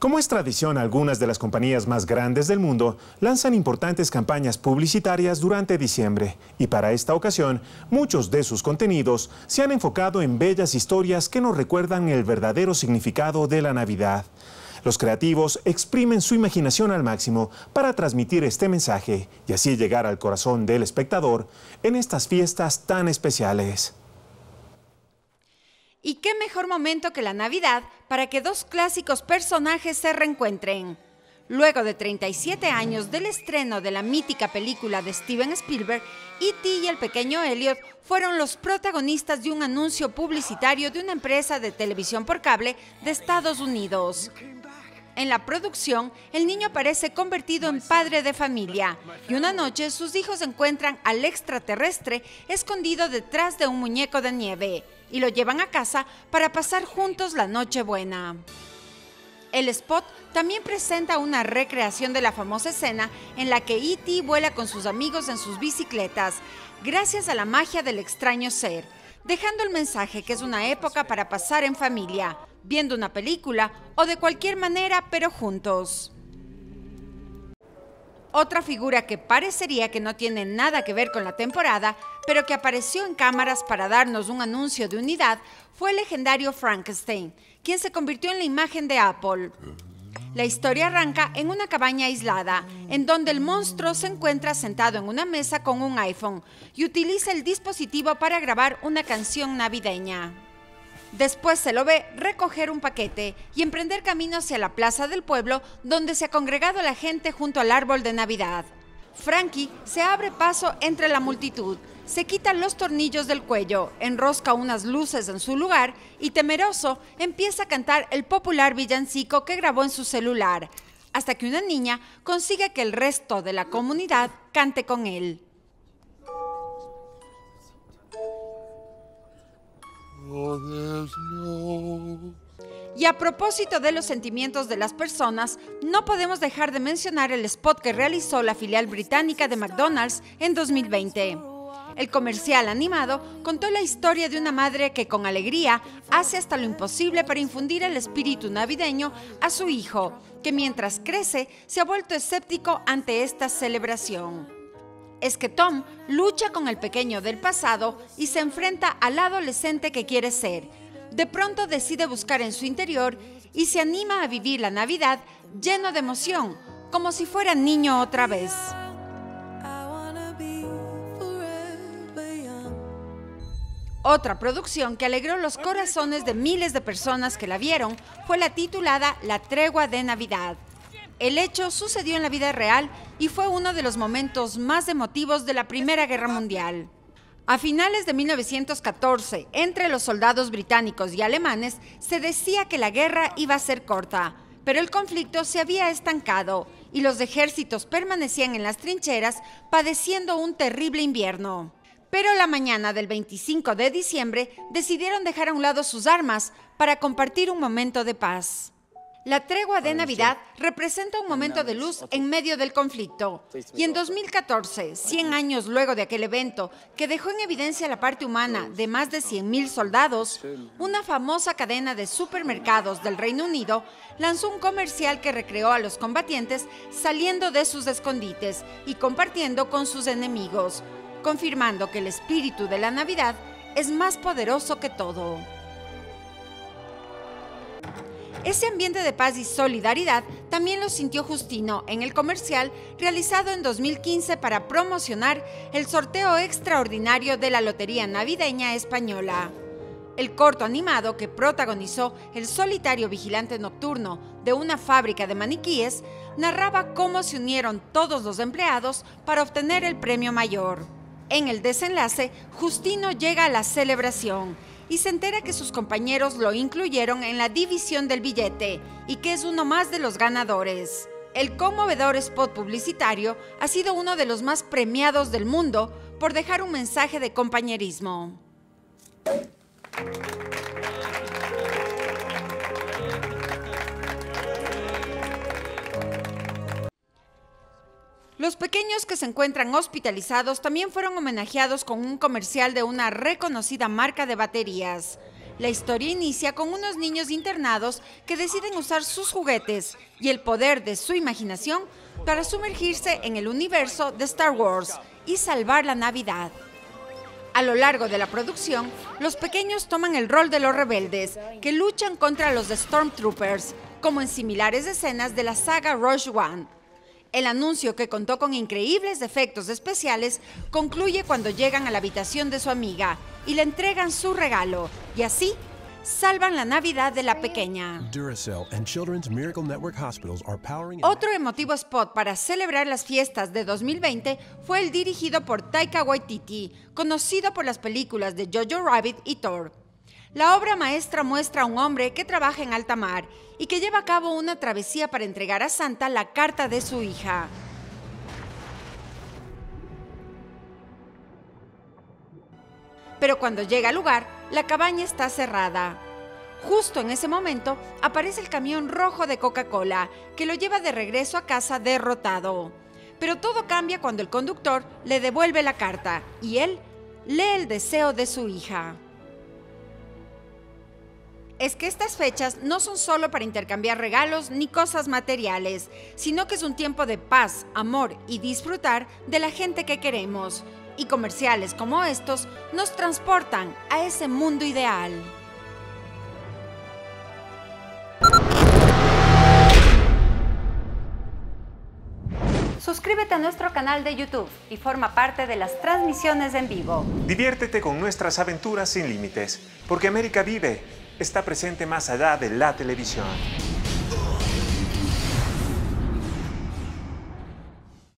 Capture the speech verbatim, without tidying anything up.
Como es tradición, algunas de las compañías más grandes del mundo lanzan importantes campañas publicitarias durante diciembre. Y para esta ocasión, muchos de sus contenidos se han enfocado en bellas historias que nos recuerdan el verdadero significado de la Navidad. Los creativos exprimen su imaginación al máximo para transmitir este mensaje y así llegar al corazón del espectador en estas fiestas tan especiales. ¿Y qué mejor momento que la Navidad para que dos clásicos personajes se reencuentren? Luego de treinta y siete años del estreno de la mítica película de Steven Spielberg, E T y el pequeño Elliot fueron los protagonistas de un anuncio publicitario de una empresa de televisión por cable de Estados Unidos. En la producción, el niño aparece convertido en padre de familia y una noche sus hijos encuentran al extraterrestre escondido detrás de un muñeco de nieve y lo llevan a casa para pasar juntos la Nochebuena. El spot también presenta una recreación de la famosa escena en la que E T vuela con sus amigos en sus bicicletas, gracias a la magia del extraño ser, dejando el mensaje que es una época para pasar en familia, viendo una película o de cualquier manera, pero juntos. Otra figura que parecería que no tiene nada que ver con la temporada, pero que apareció en cámaras para darnos un anuncio de unidad, fue el legendario Frankenstein, quien se convirtió en la imagen de Apple. La historia arranca en una cabaña aislada, en donde el monstruo se encuentra sentado en una mesa con un iPhone y utiliza el dispositivo para grabar una canción navideña. Después se lo ve recoger un paquete y emprender camino hacia la plaza del pueblo, donde se ha congregado la gente junto al árbol de Navidad. Frankie se abre paso entre la multitud, se quita los tornillos del cuello, enrosca unas luces en su lugar y, temeroso, empieza a cantar el popular villancico que grabó en su celular, hasta que una niña consigue que el resto de la comunidad cante con él. Y a propósito de los sentimientos de las personas, no podemos dejar de mencionar el spot que realizó la filial británica de McDonald's en dos mil veinte. El comercial animado contó la historia de una madre que con alegría hace hasta lo imposible para infundir el espíritu navideño a su hijo, que mientras crece se ha vuelto escéptico ante esta celebración. Es que Tom lucha con el pequeño del pasado y se enfrenta al adolescente que quiere ser. De pronto decide buscar en su interior y se anima a vivir la Navidad lleno de emoción, como si fuera niño otra vez. Otra producción que alegró los corazones de miles de personas que la vieron fue la titulada La Tregua de Navidad. El hecho sucedió en la vida real y fue uno de los momentos más emotivos de la Primera Guerra Mundial. A finales de mil novecientos catorce, entre los soldados británicos y alemanes, se decía que la guerra iba a ser corta, pero el conflicto se había estancado y los ejércitos permanecían en las trincheras padeciendo un terrible invierno. Pero la mañana del veinticinco de diciembre decidieron dejar a un lado sus armas para compartir un momento de paz. La Tregua de Navidad representa un momento de luz en medio del conflicto. Y en dos mil catorce, cien años luego de aquel evento que dejó en evidencia la parte humana de más de cien mil soldados, una famosa cadena de supermercados del Reino Unido lanzó un comercial que recreó a los combatientes saliendo de sus escondites y compartiendo con sus enemigos, confirmando que el espíritu de la Navidad es más poderoso que todo. Ese ambiente de paz y solidaridad también lo sintió Justino en el comercial realizado en dos mil quince para promocionar el sorteo extraordinario de la Lotería Navideña Española. El corto animado que protagonizó el solitario vigilante nocturno de una fábrica de maniquíes narraba cómo se unieron todos los empleados para obtener el premio mayor. En el desenlace, Justino llega a la celebración y se entera que sus compañeros lo incluyeron en la división del billete y que es uno más de los ganadores. El conmovedor spot publicitario ha sido uno de los más premiados del mundo por dejar un mensaje de compañerismo. Los pequeños que se encuentran hospitalizados también fueron homenajeados con un comercial de una reconocida marca de baterías. La historia inicia con unos niños internados que deciden usar sus juguetes y el poder de su imaginación para sumergirse en el universo de Star Wars y salvar la Navidad. A lo largo de la producción, los pequeños toman el rol de los rebeldes que luchan contra los Stormtroopers, como en similares escenas de la saga Rogue One. El anuncio, que contó con increíbles efectos especiales, concluye cuando llegan a la habitación de su amiga y le entregan su regalo, y así salvan la Navidad de la pequeña. Otro emotivo spot para celebrar las fiestas de dos mil veinte fue el dirigido por Taika Waititi, conocido por las películas de Jojo Rabbit y Thor. La obra maestra muestra a un hombre que trabaja en alta mar y que lleva a cabo una travesía para entregar a Santa la carta de su hija. Pero cuando llega al lugar, la cabaña está cerrada. Justo en ese momento, aparece el camión rojo de Coca-Cola, que lo lleva de regreso a casa derrotado. Pero todo cambia cuando el conductor le devuelve la carta y él lee el deseo de su hija. Es que estas fechas no son solo para intercambiar regalos ni cosas materiales, sino que es un tiempo de paz, amor y disfrutar de la gente que queremos. Y comerciales como estos nos transportan a ese mundo ideal. Suscríbete a nuestro canal de YouTube y forma parte de las transmisiones en vivo. Diviértete con nuestras aventuras sin límites, porque América Vive está presente más allá de la televisión.